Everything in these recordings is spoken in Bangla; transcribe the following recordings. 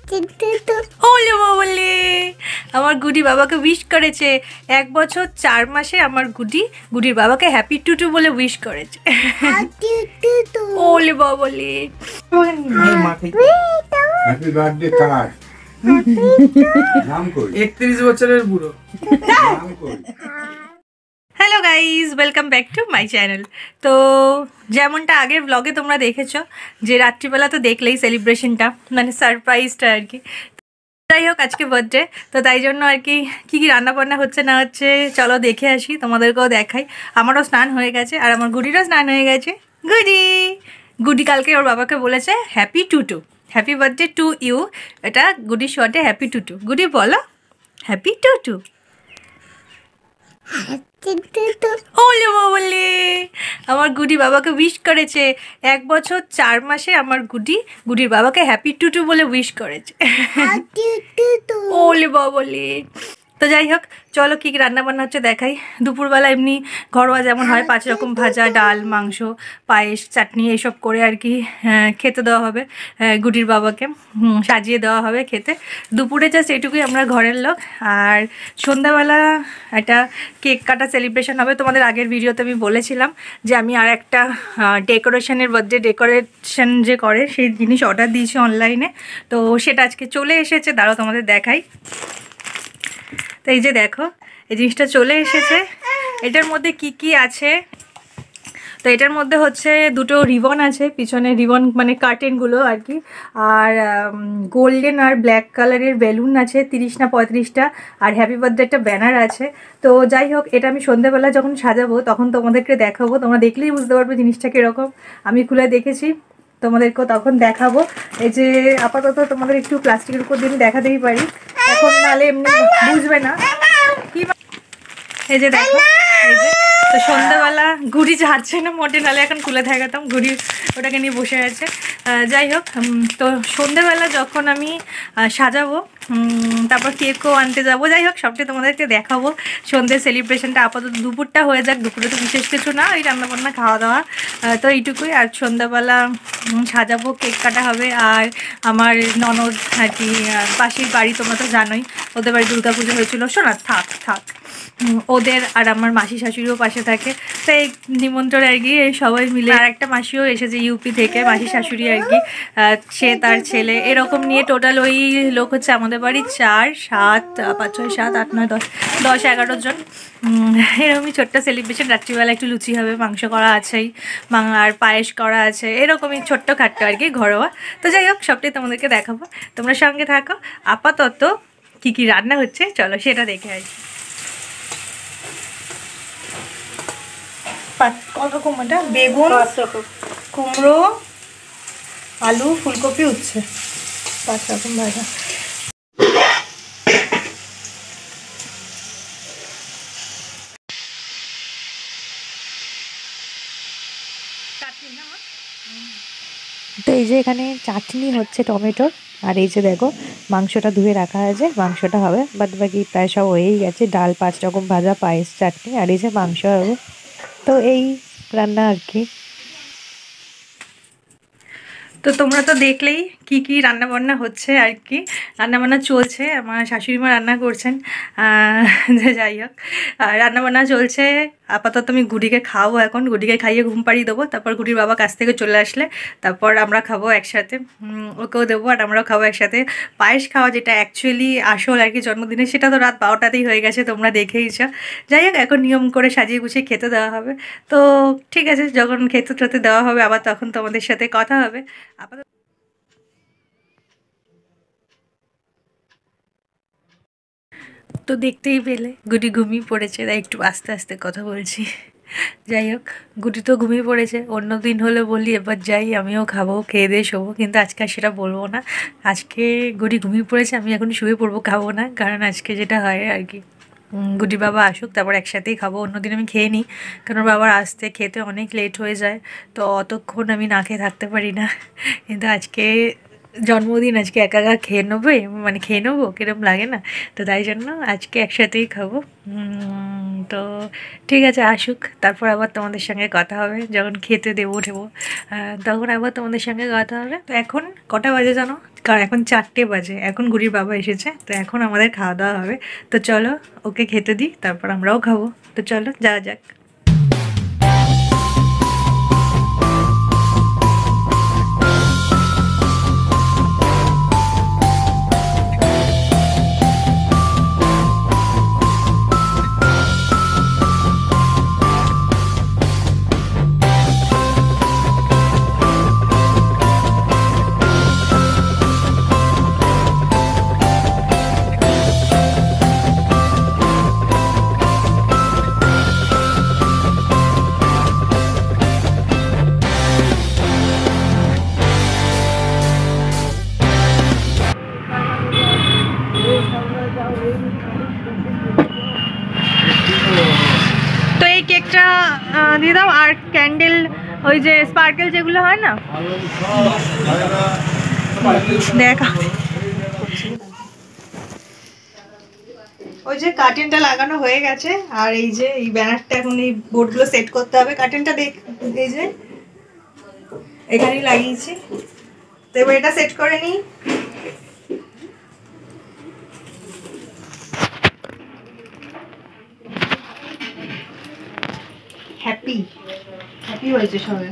ওলে বাবলে আমার গুডি বাবাকে উইশ করেছে 1 বছর 4 মাসে আমার গুডির বাবাকে হ্যাপি টুটু বলে উইশ করেছে ওলে বাবলে হ্যাপি বার্থডে কার নাম কই 31 বছরের বুড়ো নাম কই hello guys welcome back to my channel. তো যেমনটা আগের ব্লগে তোমরা দেখেছো যে রাত্রিবেলা তো দেখলেই সেলিব্রেশনটা মানে সারপ্রাইজটা আর কি। যাই হোক আজকে বার্থডে তো তাই জন্য আর কি কী রান্নাবান্না হচ্ছে না হচ্ছে চলো দেখে আসি, তোমাদেরকেও দেখাই। আমারও স্নান হয়ে গেছে আর আমার গুডিরও স্নান হয়ে গেছে। গুডি কালকে ওর বাবাকে বলেছে happy Tutu, happy birthday to you, এটা গুডির শর্টে হ্যাপি টুটু। গুডি বলো হ্যাপি টুটু। ওলে বাবলে আমার গুডি বাবাকে উইশ করেছে 1 বছর 4 মাসে আমার গুডির বাবাকে হ্যাপি টুটু বলে উইশ করেছে ওলে বাবলে। তো যাই হোক চলো কী রান্না বান্না হচ্ছে দেখাই। দুপুরবেলা এমনি ঘরোয়া যেমন হয় 5 রকম ভাজা, ডাল, মাংস, পায়েস, চাটনি এইসব করে আর কি খেতে দেওয়া হবে গুডির বাবাকে, সাজিয়ে দেওয়া হবে খেতে। দুপুরে জাস্ট এইটুকুই আমরা ঘরের লোক। আর সন্ধ্যাবেলা একটা কেক কাটা সেলিব্রেশন হবে। তোমাদের আগের ভিডিওতে আমি বলেছিলাম যে আমি আর একটা ডেকোরেশনের বার্থডে ডেকোরেশন যে করে সেই জিনিস অর্ডার দিয়েছি অনলাইনে, তো সেটা আজকে চলে এসেছে। দাঁড়াও তোমাদের দেখাই। তো এই যে দেখো এই জিনিসটা চলে এসেছে। এটার মধ্যে কি কি আছে, তো এটার মধ্যে হচ্ছে 2টো রিবন আছে, পিছনে রিবন মানে কার্টেনগুলো আর কি, আর গোল্ডেন আর ব্ল্যাক কালারের বেলুন আছে 30 না 35টা, আর হ্যাপি বার্থডে একটা ব্যানার আছে। তো যাই হোক এটা আমি সন্ধ্যেবেলা যখন সাজাবো তখন তোমাদেরকে দেখাবো, তোমরা দেখলেই বুঝতে পারবে জিনিসটা কীরকম। আমি খুলে দেখেছি, তোমাদেরকেও তখন দেখাবো। এই যে আপাতত তোমাদের একটু প্লাস্টিকের উপর দিয়ে দেখাতেই পারি, এখন নাহলে এমনি বুঝবে না কি। এই যে দেখো এই যে, তো সন্ধ্যাবেলা গুড়ি ঝাড়ছে না মোটে, নাহলে এখন খুলে দেখাতাম। গুড়ি ওটাকে নিয়ে বসে আছে। যাই হোক তো সন্ধ্যাবেলা যখন আমি সাজাবো তারপর কেকও আনতে যাবো, যাই হোক সবটাই তোমাদেরকে দেখাবো। সন্ধ্যের সেলিব্রেশনটা আপাতত দুপুরটা হয়ে যাক, দুপুরে তো বিশেষ কিছু না, ওই রান্নাবান্না খাওয়া দাওয়া তো এইটুকুই। আর সন্ধ্যাবেলা সাজাবো, কেক কাটা হবে। আর আমার ননদ আর কি পাশের বাড়ি, তোমরা তো জানোই ওদের বাড়ি দুর্গাপুজো হয়েছিল। শোনা থাক থাক ওদের আর আমার মাসি শাশুড়িও পাশে থাকে, তো এই নিমন্ত্রণ আর কি সবাই মিলে। আর একটা মাসিও এসেছে ইউপি থেকে, মাসি শাশুড়ি আর কি, সে তার ছেলে, এরকম নিয়ে টোটাল ওই লোক হচ্ছে আমাদের বাড়ি 4, 7, 5, 6, 7, 8, 9, 10, 11 জন। এরকমই ছোট্ট সেলিব্রেশন। রাত্রিবেলা একটু লুচি হবে, মাংস করা আছেই, আর পায়েস করা আছে, এরকমই ছোট্ট খাট্ট আর কি ঘরোয়া। তো যাই হোক সবটাই তোমাদেরকে দেখাবো, তোমরা সঙ্গে থাকো। আপাতত কী কী রান্না হচ্ছে চলো সেটা দেখে আসি। কত রকম এটা? বেগুন, কুমড়ো, আলু, ফুলকপি, উচ্ছে, 5 রকম ভাজা। তো এই যে এখানে চাটনি হচ্ছে টমেটোর, আর এই যে দেখো মাংসটা ধুয়ে রাখা আছে, মাংসটা হবে। বাদ বাকি প্রায় সব হয়েই গেছে, ডাল, 5 রকম ভাজা, পায়েস, চাটনি, আর এই যে মাংস হবে। তো এই রান্না আর কি। তো তোমরা তো দেখলেই কি কি রান্নাবান্না হচ্ছে আর কি, রান্নাবান্না চলছে। আমার শাশুড়ি মা রান্না করছেন। যাই হোক রান্নাবান্না চলছে। আপাতত আমি গুডিকে খাওয়াবো, এখন গুডিকে খাইয়ে ঘুম পাড়িয়ে দেবো। তারপর গুডির বাবা কাছ থেকে চলে আসলে তারপর আমরা খাবো একসাথে, ওকেও দেবো আর আমরাও খাবো একসাথে। পায়েস খাওয়া যেটা অ্যাকচুয়ালি আসল আর কি জন্মদিনে, সেটা তো রাত 12টাতেই হয়ে গেছে, তোমরা দেখেইছ। যাই হোক এখন নিয়ম করে সাজিয়ে গুছিয়ে খেতে দেওয়া হবে। তো ঠিক আছে, যখন খেতে টেতে দেওয়া হবে আবার তখন তোমাদের সাথে কথা হবে। আপাতত তো দেখতেই পেলে গুডি ঘুমিয়ে পড়েছে, তাই একটু আস্তে আস্তে কথা বলছি। যাই হোক গুডি তো ঘুমিয়ে পড়েছে। অন্য দিন হলে বলি এবার যাই আমিও খাবো, খেয়ে দিয়ে শোবো, কিন্তু আজকে আর সেটা বলবো না। আজকে গুডি ঘুমিয়ে পড়েছে, আমি এখন শুয়ে পড়বো, খাবো না। কারণ আজকে যেটা হয় আর কি গুডি বাবা আসুক তারপর একসাথেই খাবো। অন্যদিন আমি খেয়ে নিই, কারণ বাবার আসতে খেতে অনেক লেট হয়ে যায়, তো অতক্ষণ আমি না খেয়ে থাকতে পারি না। কিন্তু আজকে জন্মদিন, আজকে একা একা খেয়ে নেবো, মানে খেয়ে নেবো কিরম লাগে না, তো তাই জন্য আজকে একসাথেই খাবো। তো ঠিক আছে, আসুক, তারপর আবার তোমাদের সঙ্গে কথা হবে। যখন খেতে দেবো উঠেবো তখন আবার তোমাদের সঙ্গে কথা হবে। তো এখন কটা বাজে জানো? কারণ এখন 4টে বাজে, এখন গুড়ির বাবা এসেছে, তো এখন আমাদের খাওয়া দাওয়া হবে। তো চলো ওকে খেতে দিই, তারপর আমরাও খাবো। তো চলো যাওয়া যাক। তো এই কেকটা দিয়ে দাও, আর ক্যান্ডেল, ওই যে স্পার্কেল যেগুলো হয় না, দেখা। ওই যে কার্টেনটা লাগানো হয়ে গেছে, আর এই যে এই ব্যানারটা এখন এই বোর্ডগুলো সেট করতে হবে। কার্টেনটা দেখ, এই যে এখানেই লাগিয়েছি, তো এবার এটা সেট করে নিই। হ্যাপি হ্যাপি হয়েছে সবাই।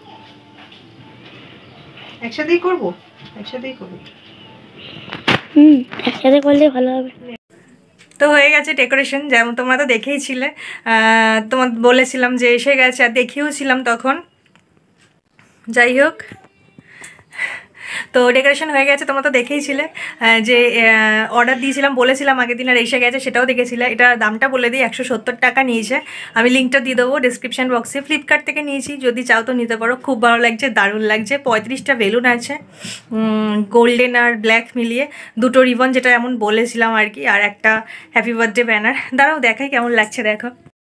একসাথেই করবো, একসাথেই করবো। একসাথে করলে ভালো হবে। তো হয়ে গেছে ডেকোরেশন, যেমন তোমরা তো দেখেইছিলে, তোমার বলেছিলাম যে এসে গেছে, আর দেখিয়েওছিলাম তখন। যাই হোক, তো ডেকোরেশন হয়ে গেছে, তোমরা তো দেখেইছিলে। যে অর্ডার দিয়েছিলাম, বলেছিলাম আগের দিন, আর এসে গেছে, সেটাও দেখেছিলে। এটা দামটা বলে দিই, 170 টাকা নিয়েছে। আমি লিঙ্কটা দিয়ে দেবো ডিসক্রিপশান বক্সে। ফ্লিপকার্ট থেকে নিয়েছি, যদি চাও তো নিতে পারো। খুব ভালো লাগছে, দারুণ লাগছে। 35টা বেলুন আছে, গোল্ডেন আর ব্ল্যাক মিলিয়ে, 2টো রিবন, যেটা এমন বলেছিলাম আর কি, আর একটা হ্যাপি বার্থডে ব্যানার। দাঁড়াও দেখাই কেমন লাগছে, দেখো।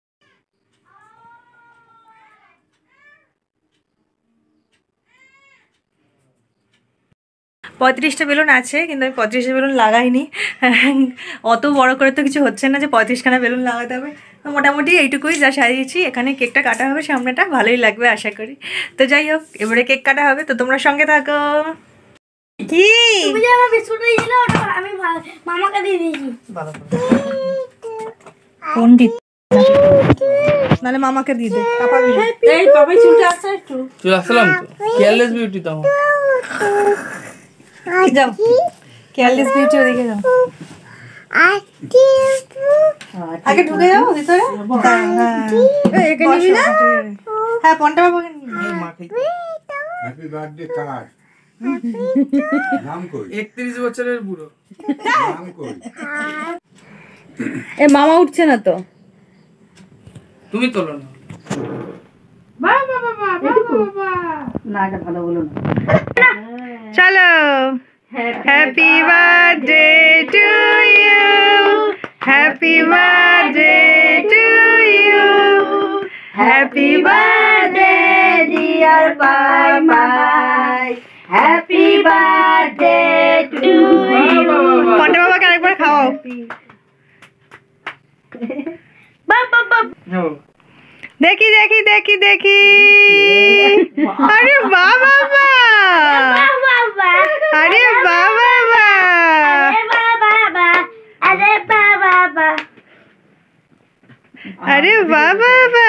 পঁয়ত্রিশটা বেলুন আছে, কিন্তু আমি 35টা বেলুন লাগাইনি। অত বড় করে তো কিছু হচ্ছে না যে 35খানা বেলুন লাগাতে হবে। তো মোটামুটি এইটুকুই যা সাজিয়েছি। এখানে কেকটা কাটা হবে, সামনেটা ভালোই লাগবে আশা করি। তো যাই হোক, এবারে কেক কাটা হবে, তো তোমরা সঙ্গে থাকো। কি তুমি যে আমার বিস্কুট দিয়েছিলে ওটা আমি মামাকে দিয়ে দিয়েছি। পণ্ডিত, নাহলে মামাকে দিয়ে দে। পাপা এই পাপাই চুলটা আসছে একটু। চলে আসলাম তো। কেয়ারলেস বিউটি তো আমার। যাও, কেয়ারলেস বিউটি ওদিকে যাও। আগে ঢুকে যাও ভিতরে। একে নিবি না? হ্যাঁ, পন্টা বাবাকে নিবি। হ্যাপি বার্থডে কার? নাম কই? 31 বছরের বুড়ো। নাম কই? এ মামা উঠছে না তো। তুমি তোলো না। বাবা বাবা বাবা। না, এটা ভালো বলো না। চলো। Happy birthday to you, happy birthday to you, happy birthday dear Papai, happy birthday to you. Ponta বাবাকে আরেকবার খাওয়াও। দেখি দেখি দেখি দেখি। আরে বাবা, আরে বাবা, আরে বাবা,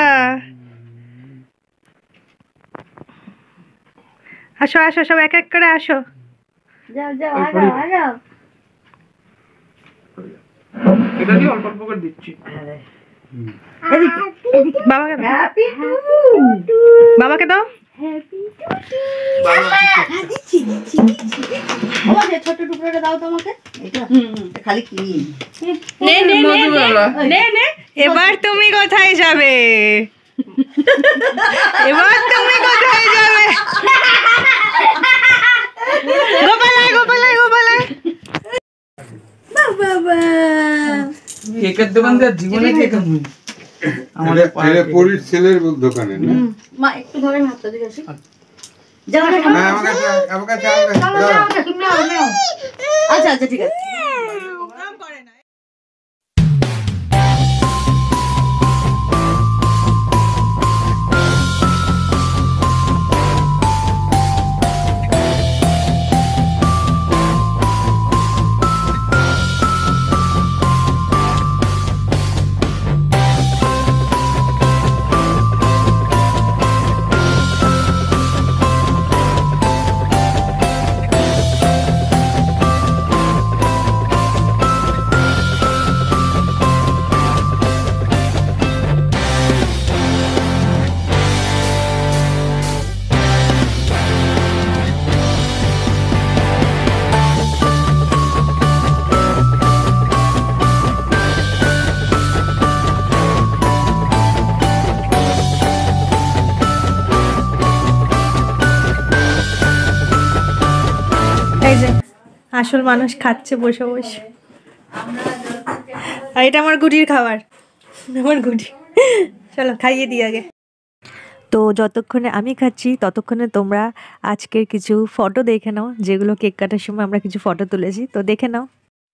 আসো আসো, সব এক এক করে আসো। যাও যাও আগাও আগাও। এটা দিয়ে অল্প অল্প করে দিচ্ছি। বাবাকে দাও, বাবাকে দাও। ছোট টুকরোটা দাও তোমাকে। নে নে নে নে। এবার তুমি কোথায় যাবে? এবার তুমি কোথায় যাবে? গোপালায় গোপালায় গোপালায়। বাবা, কেকের দোকান দিয়ে জীবনে কেক আমি আমাদের পরির ছেলের দোকানে না? মা একটু ধরে হাতটা দিয়ে আসি। হ্যাঁ, আমার কাছে আচ্ছা আচ্ছা ঠিক আছে। আসল মানুষ খাচ্ছে বসে বসে। আর এটা আমার গুটির খাবার, আমার গুটি। চলো খাইয়ে দিই আগে। তো যতক্ষণে আমি খাচ্ছি ততক্ষণে তোমরা আজকের কিছু ফটো দেখে নাও, যেগুলো কেক কাটার সময় আমরা কিছু ফটো তুলেছি, তো দেখে নাও।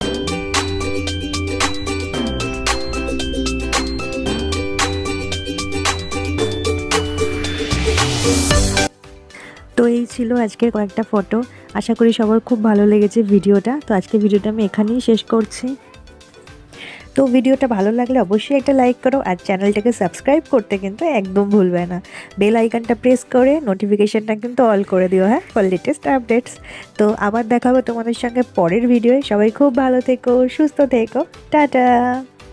তো এই ছিল আজকের কয়েকটা ফটো। আশা করি সবার খুব ভালো লেগেছে ভিডিওটা। তো আজকে ভিডিওটা আমি এখানেই শেষ করছি। তো ভিডিওটা ভালো লাগলে অবশ্যই একটা লাইক করো, আর চ্যানেলটাকে সাবস্ক্রাইব করতে কিন্তু একদম ভুলবে না। বেল আইকনটা প্রেস করে নোটিফিকেশনটা কিন্তু অল করে দিও, হ্যাঁ, ফর লেটেস্ট আপডেটস। তো আবার দেখা হবে তোমাদের সঙ্গে পরের ভিডিওয়ে। সবাই খুব ভালো থেকো, সুস্থ থেকো, টাটা।